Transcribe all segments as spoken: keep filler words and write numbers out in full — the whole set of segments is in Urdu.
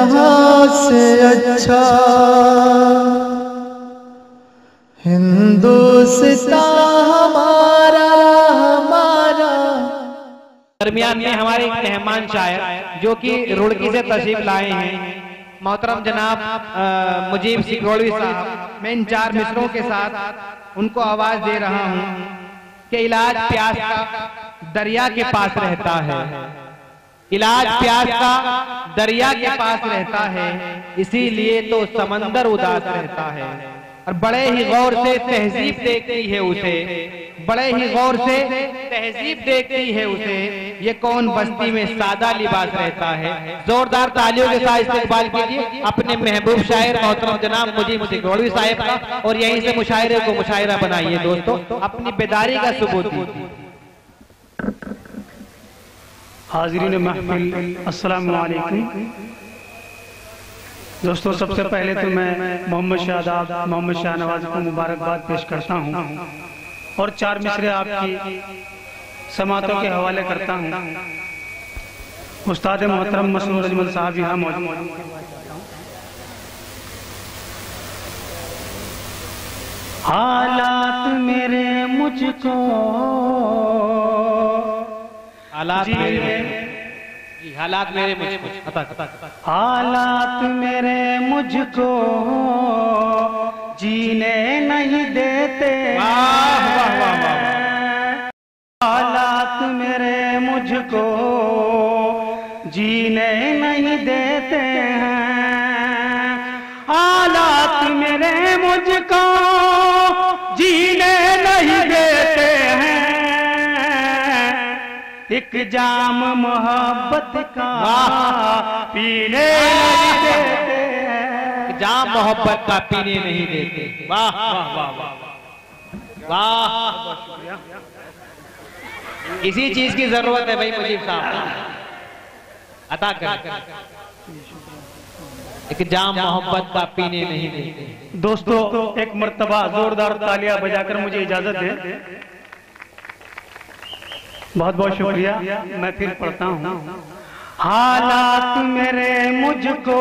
جہاں سے اچھا ہندوستان ہمارا ہمارا۔ درمیان میں ہمارے ایک مہمان شاعر جو کہ روڑکی سے تشریف لائے ہیں، محترم جناب مجیب سکھروڑوی صاحب، میں ان چار مصروں کے ساتھ ان کو آواز دے رہا ہوں کہ علاج پیاس کا دریا کے پاس رہتا ہے، علاج پیاس کا دریا کے پاس رہتا ہے، اسی لیے تو سمندر اداس رہتا ہے۔ اور بڑے ہی غور سے تہذیب دیکھتی ہے اسے، بڑے ہی غور سے تہذیب دیکھتی ہے اسے، یہ کون بستی میں سادہ لباس رہتا ہے۔ زوردار تالیوں کے ساتھ استقبال کیجئے اپنے محبوب شاعر محترم جناب مجیب سکھروڑوی صاحب کا، اور یہیں سے مشاعرے کو مشاعرہ بنائیے دوستو، اپنی بیداری کا ثبوت دیجئے۔ حاضرین محفل السلام علیکم۔ دوستو سب سے پہلے تو میں محمد شاداب محمد شاہ نواز کو مبارکباد پیش کرتا ہوں اور چار مصرے آپ کی سماعتوں کے حوالے کرتا ہوں۔ استاد محترم مسعود اجمل صاحب یہاں موجود ہیں۔ حالات میرے مجھ کو حالات میرے حالات میرے مجھ کو حالات میرے مجھ کو جینے نہیں دیتے، حالات میرے مجھ کو جینے نہیں دیتے ہیں، حالات میرے مجھ کو جینے نہیں دیتے ہیں، ایک جام محبت کا پینے نہیں دیتے ہیں، ایک جام محبت کا پینے نہیں دیتے۔ واہ واہ واہ واہ، اسی چیز کی ضرورت ہے بھائی مجیب صاحب، عطا کر ایک جام محبت کا پینے نہیں دیتے۔ دوستو ایک مرتبہ زوردار تالیہ بجا کر مجھے اجازت دے۔ بہت بہت شکریہ، میں پھر پڑھتا ہوں۔ حالات میرے مجھ کو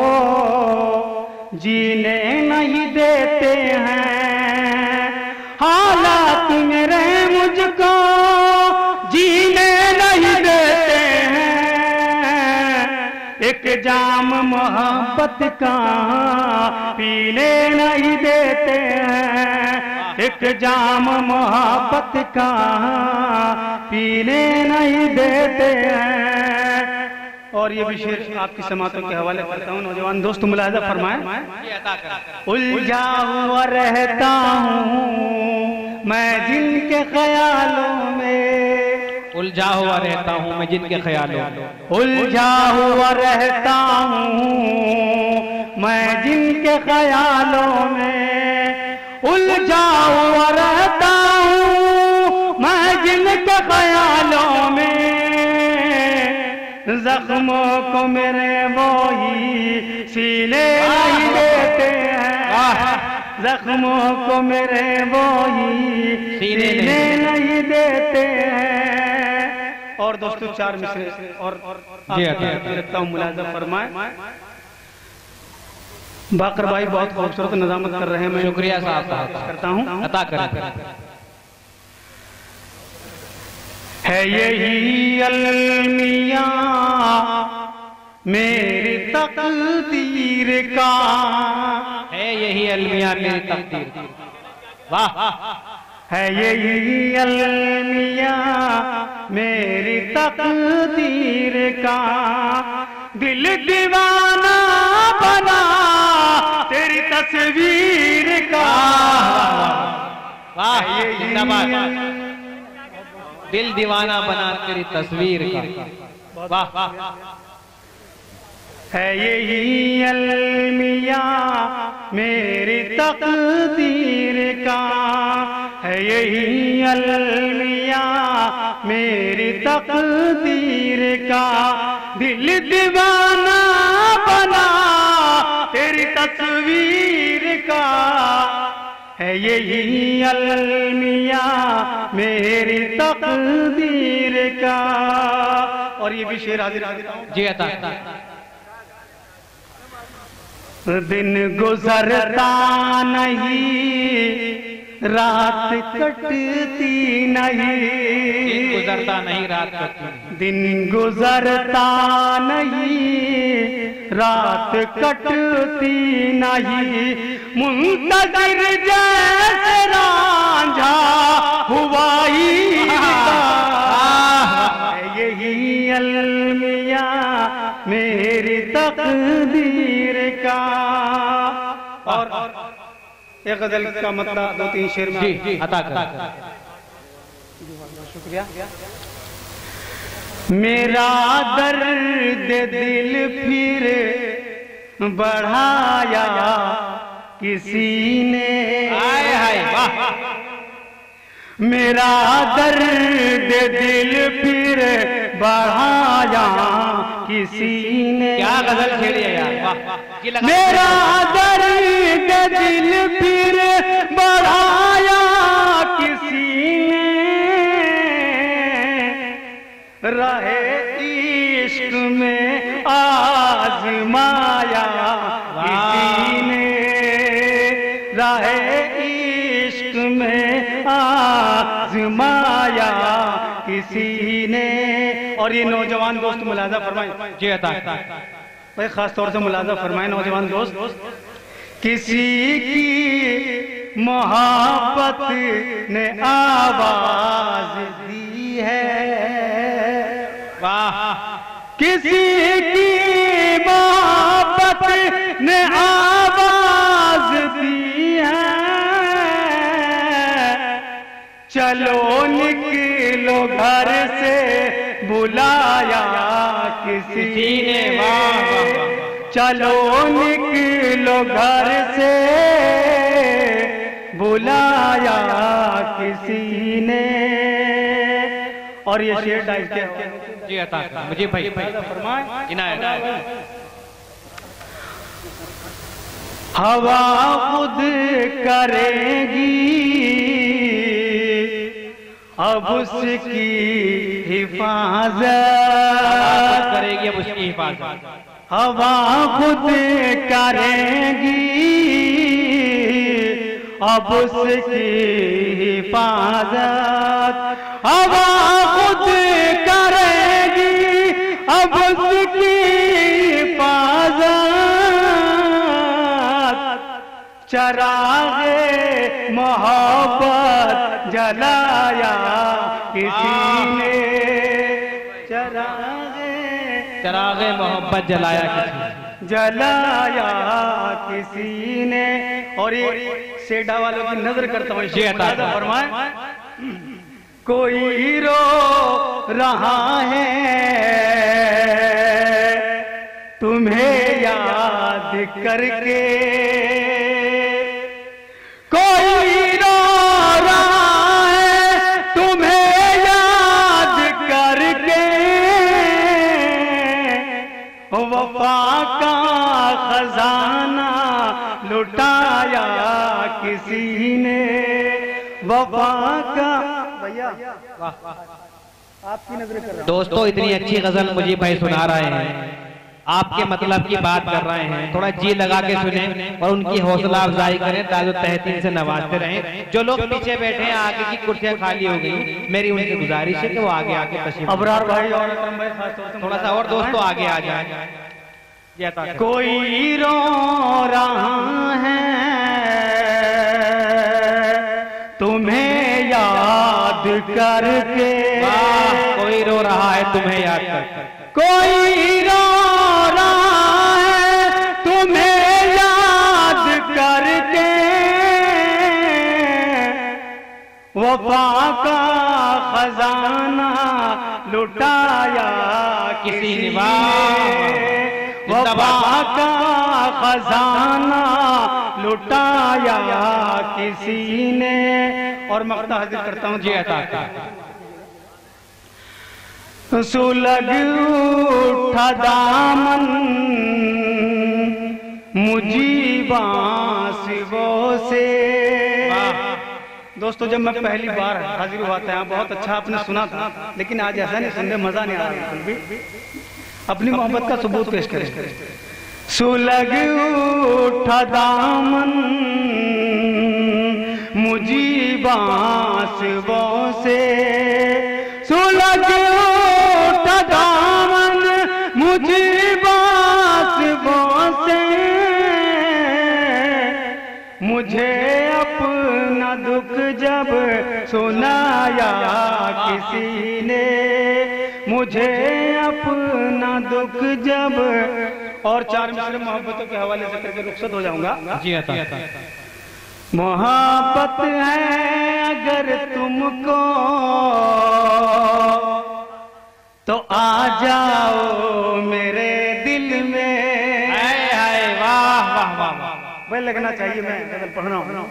جینے نہیں دیتے ہیں، حالات میرے مجھ کو جینے نہیں دیتے ہیں، ایک جام محبت کا پینے نہیں دیتے ہیں، ایک جام محبت کا پینے نہیں دیتے ہیں۔ اور یہ بھی شعر آپ کی سماعتوں کے حوالے کرتا ہوں، نوجوان دوست ملاحظہ فرمائیں۔ الجھا ہوا رہتا ہوں میں جن کے خیالوں میں، الجھا ہوا رہتا ہوں میں جن کے خیالوں میں، الجھا ہوا رہتا ہوں میں جن کے خیالوں میں، الجھا ہوا رہتا ہوں میں جن کے خیالوں میں، زخموں کو میرے وہی سینے نہیں دیتے ہیں، زخموں کو میرے وہی سینے نہیں دیتے ہیں۔ اور دوستو چار مصرے اور آپ کی رکھتا ہوں، ملاحظہ فرمائیں۔ باقر بھائی بہت خوبصورت نظامت کر رہے ہیں، میں شکریہ صاحب کرتا ہوں، عطا کریں۔ ہے یہی المیاں میری تقدیر کا، ہے یہی المیاں میری تقدیر کا، واہ، ہے یہی المیاں میری تقدیر کا، دل دیوانہ بنا تیری تصویر کا، واہ زندہ باد، دل دیوانہ بنا تیری تصویر کا، واہ، ہے یہی المیاں میری تقدیر کا، ہے یہی المیاں میری تقدیر کا، دل دیوانہ بنا تیری تصویر کا، ہے یہی المیاں میری تقدیر کا۔ اور یہ بھی شعر حاضر حاضر جی عطا۔ दिन गुजरता नहीं रात कटती नहीं, दिन गुजरता नहीं रात कटती, दिन गुजरता नहीं रात कटती नहीं, मुंतज़िर जैसे रांझा हुआ ही यही अलमिया मेरी तकदीर का। और एक गजल का मतलब दो तीन शेर में जी जी अता कर। शुक्रिया। मेरा दर्द दिल फिर बढ़ाया किसी ने, हाय हाय वाह, मेरा दर्द दिल फिर बढ़ाया किसी ने, क्या गजल छेड़ी है यार, वाह। ये लगा मेरा दर्द दिल फिर बढ़ाया किसी ने, रहे इश्क में आजमाया किसी ने, रहे इश्क में आजमाया किसी ने। और ये नौजवान दोस्त मुलाजा फरमाए, जी अता भाई खास तौर से मुलाजा फरमाए नौजवान दोस्त, किसी की मोहब्बत ने आवाज दी है, वाह, किसी की मोहब्बत ने आवाज दी है, चलो निकलो घर से बुलाया किसी ने, वाह वाह, चलो निकलो घर से बुलाया किसी ने। और ये शेर डाइस के जी अता कर मुझे भाई फरमाए, इनायत। हवा खुद करेगी अब उसकी हिफाजत, करेगी अब उसकी हिफाजत, हवा खुद करेगी अब उसकी हिफाजत, हवा खुद करेगी अब उसकी हिफाजत, चरागे मोहब्बत जलाया किसी ने, चरागे चरागे मोहब्बत जलाया किसी, जलाया किसी ने। और ये सेडा वालों की नजर करता हूँ, जी अता कर। फरमाए, कोई रो रहा है तुम्हें याद करके, कोई रो रहा है तुम्हें याद करके, वफा का खजाना लुटाया किसी ने, वफा का। भैया आपकी नजर कर रहा हूं। दोस्तों इतनी अच्छी गजल मुझे भाई सुना रहे हैं, आपके मतलब की बात कर रहे हैं, थोड़ा जी लगा के सुने और उनकी हौसला अफजाई करें, दादो तहतीन से नवाजते रहें। जो लोग पीछे बैठे हैं, आगे की कुर्सियां खाली हो गई, मेरी उनकी गुजारिश है कि वो आगे आके तशरीफ। अबरार भाई और अकरम भाई खास तौर से थोड़ा सा और दोस्तों आगे आ जाए। कोई रो रहा है तुम्हें याद करके, कोई रो रहा है तुम्हें याद करके, कोई रो रहा है तुम्हें याद करके, वफा का खजाना लुटाया किसी ने, वफा का खजाना लुटाया किसी ने। और मक्ता हाजिर करता हूँ, जी अता सुलग उठा दामन मुजीबा शिवों से। दोस्तों जब मैं पहली बार हाजिर हुआ था यहाँ, बहुत अच्छा आपने सुना था, लेकिन आज ऐसा नहीं सुनने मजा नहीं आ रहा, भी अपनी मोहब्बत का सबूत पेश करें। سلگ اٹھا دامن مجیباں سبوں سے، سلگ اٹھا دامن مجیباں سبوں سے، مجھے اپنا دکھ جب سنایا کسی نے، مجھے اپنا دکھ جب، اور چار مصرے محبتوں کے حوالے سے کر کے رخصت ہو جاؤں گا. جی عطا. محبت ہے اگر تم کو تو آ جاؤ میرے دل میں. ہائے ہائے واہ واہ واہ. وہ لگنا چاہیے، میں غزل پڑھ رہا ہوں.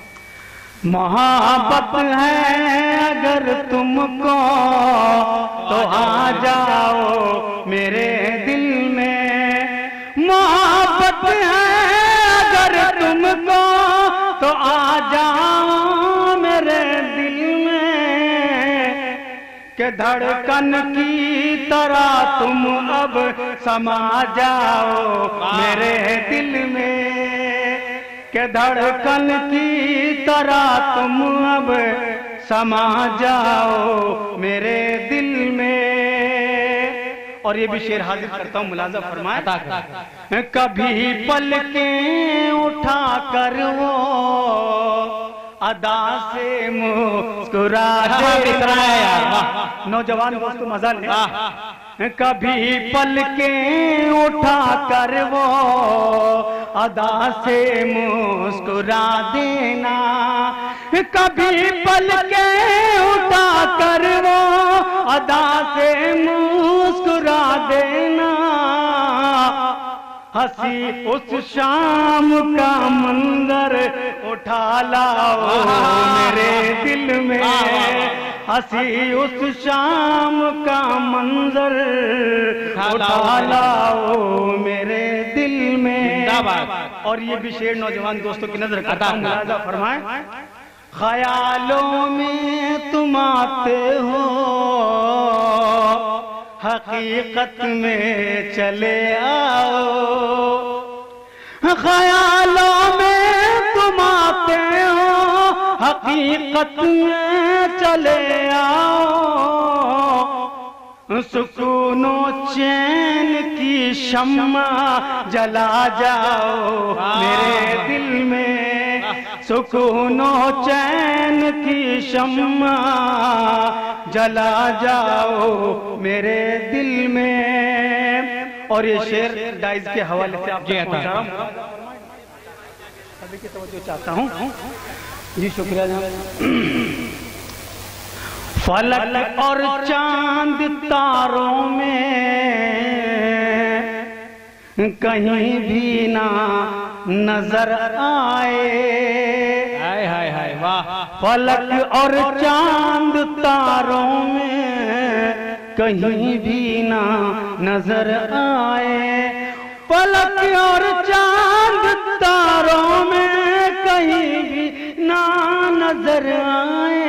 محبت ہے اگر تم کو تو آ جاؤ میرے دل میں، محبت ہے اگر تم کو تو آ جاؤ میرے دل میں، کہ دھڑکن کی طرح تم اب سما جاؤ میرے دل میں، کہ دھڑکن کی طرح تم اب سما جاؤ میرے دل میں. اور یہ بھی شعر حاضر کرتا ہوں، ملاحظہ فرمائیں. کبھی پلکیں اٹھا کر وہ ادا سے مسکرا دے. نوجوان دوست مزہ لیں. کبھی پلکیں اٹھا کر وہ ادا سے مسکرا دینا، کبھی پلکیں اٹھا کر وہ ادا سے مسکرا دینا. ہنسی اس شام کا منظر اٹھا لاؤ میرے دل میں، ہنسی اس شام کا منظر اٹھا لاؤ میرے دل میں. اور یہ بھی شعر نوجوان دوستوں کی نظر کرتا ہوں، ملاحظہ فرمائیں. خیالوں میں تم آتے ہو، حقیقت میں چلے آؤ. خیالوں میں تم آتے ہو، حقیقت میں چلے آؤ. سکون و چین کی شمع جلا جاؤ میرے دل میں، سکون و چین کی شمع جلا جاؤ میرے دل میں. اور یہ شعر ڈائز کے حوالے سے آپ تک پہنچا رہا ہوں، سبھی کی توجہ چاہتا ہوں. جی شکریہ جناب. فلک اور چاند تاروں میں کہیں بھی نہ نظر آئے. ہائے ہائے ہائے واہ. فلک اور چاند تاروں میں کہیں بھی نہ نظر آئے. فلک اور چاند تاروں میں کہیں بھی نہ نظر آئے.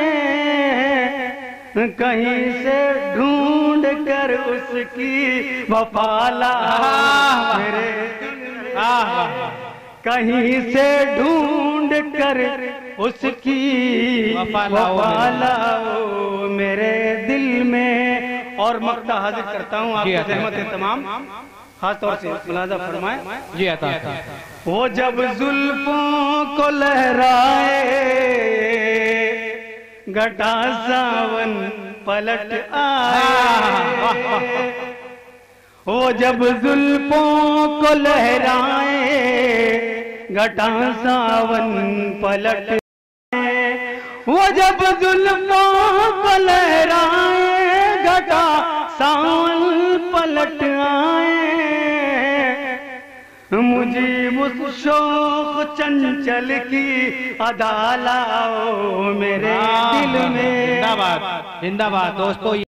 کہیں سے ڈھونڈ کر اس کی وفا لاؤ میرے دل میں، کہیں سے ڈھونڈ کر اس کی وفا لاؤ میرے دل میں. اور مقطع حاضر کرتا ہوں آپ کی زحمت تمام، خاص طور سے ملاحظہ فرمائیں. جی عطا. وہ جب زلفوں کو لہرائے گھٹا ساون پلٹ آئے. وہ جب زلفوں کو لہرائے گھٹا ساون پلٹ آئے. وہ جب زلفوں کو لہرائے گھٹا ساون پلٹ آئے. مجھے اس شوق چنچل کی ادا لاؤ میرے دل میں. زندہ باد زندہ باد دوستو.